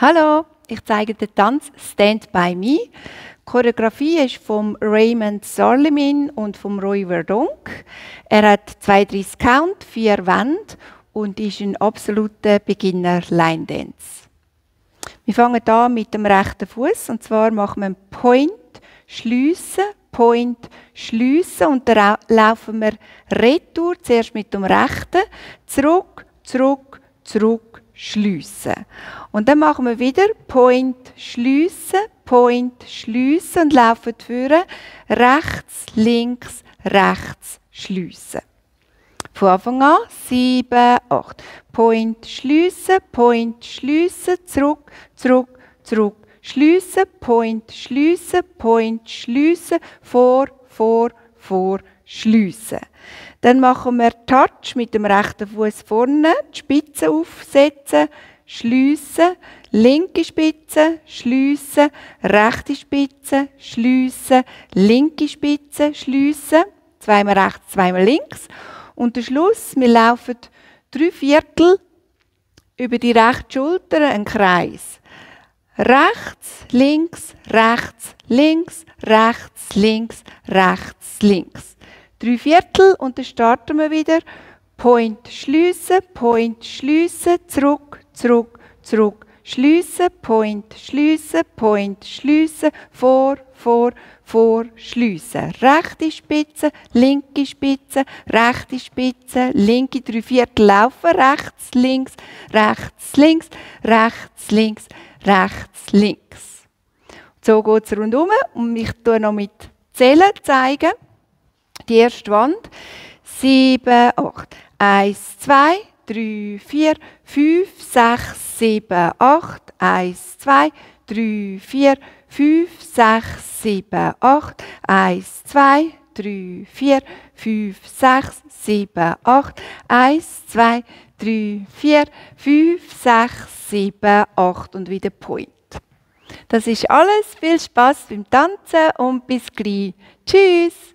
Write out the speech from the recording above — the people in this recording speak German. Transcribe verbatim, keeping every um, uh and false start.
Hallo, ich zeige den Tanz Stand By Me. Die Choreografie ist von Raymond Sarlimin und von Roy Verdonk. Er hat zweiunddreißig Count, vier Wände und ist ein absoluter Beginner Line Dance. Wir fangen an mit dem rechten Fuß und zwar machen wir einen Point, Schliessen, Point, Schliessen und dann laufen wir retour, zuerst mit dem rechten, zurück, zurück, zurück, schliessen. Und dann machen wir wieder Point, Schliessen, Point, Schliessen und laufen vorne, rechts, links, rechts, schliessen. Von Anfang an, sieben, acht. Point, Schliessen, Point, Schliessen, zurück, zurück, zurück, schliessen, Point, Schliessen, Point, Schliessen, vor, vor, vor, schliessen. Dann machen wir Touch mit dem rechten Fuß vorne, die Spitze aufsetzen, schliessen, linke Spitze, schliessen, rechte Spitze, schliessen, linke Spitze, schliessen, zweimal rechts, zweimal links. Und der Schluss, wir laufen drei Viertel über die rechte Schulter einen Kreis. Rechts, links, rechts, links, rechts, links, rechts, links. Drei Viertel und dann starten wir wieder. Point, schliessen, Point, schliessen, zurück, zurück, zurück, schliessen, Point, schliessen, Point, schliessen, vor, vor, vor, schliessen. Rechte Spitze, linke Spitze, rechte Spitze, linke drei Viertel laufen, rechts, links, rechts, links, rechts, links, rechts, links. So geht es rundherum und ich tue noch mit Zählen zeigen. Die erste Wand. sieben, acht. eins, zwei, drei, vier, fünf, sechs, sieben, acht. eins, zwei, drei, vier, fünf, sechs, sieben, acht. eins, zwei, drei, vier, fünf, sechs, sieben, acht. eins, zwei, drei, vier, fünf, sechs, sieben, acht und wieder Point. Das ist alles. Viel Spaß beim Tanzen und bis gleich. Tschüss!